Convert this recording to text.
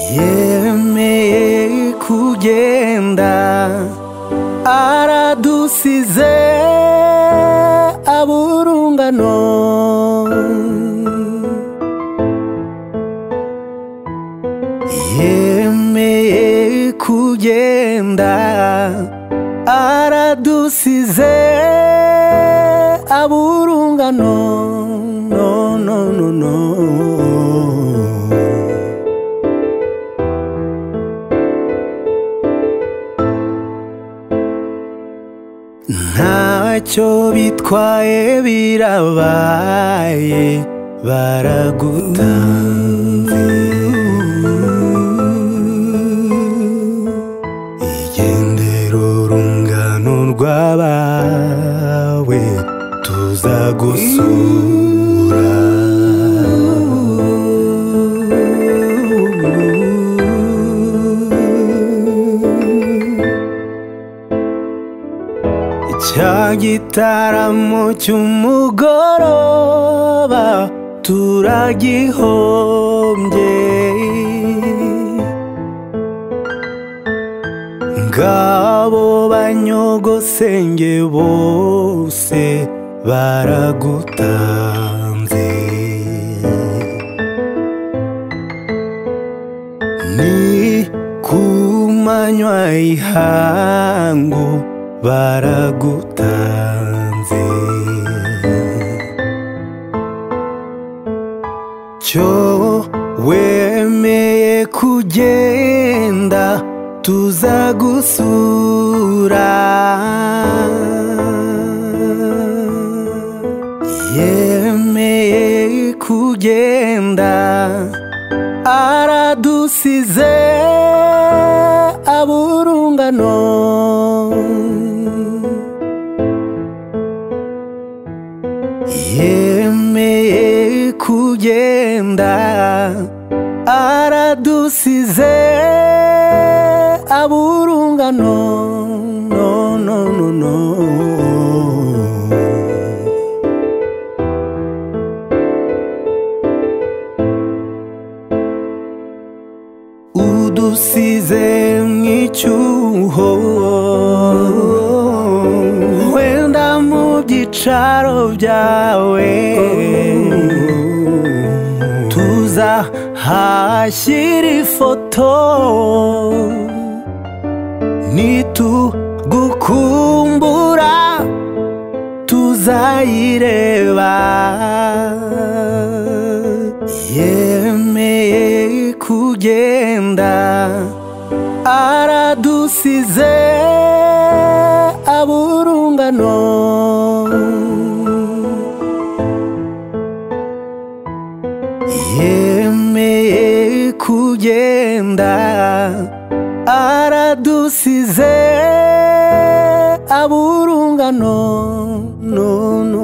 yemeye kugenda aradusize aburungano yemeye kugenda aradusize aburungano no no no no ntacyo bitwaye birabaye baragutanze igendero urungano rw'abawe tuzagusura cya gitaramo cy'umugoroba turagihombye ngabo banyogosenge bose baragutanze ni ku manywa y'ihangu baragutanze cyo wemeye kugenda tuzagusura yemeye kugenda aradusize aburungano yemeye kugenda aradusize aburungano no no no no udusize mw'icyuho wenda mu byicaro byawe tuzahashyira ifoto nitugukumbura tuzayireba yemeye kugenda aradusize aburungano yemeye kugenda aradusize aburungano no no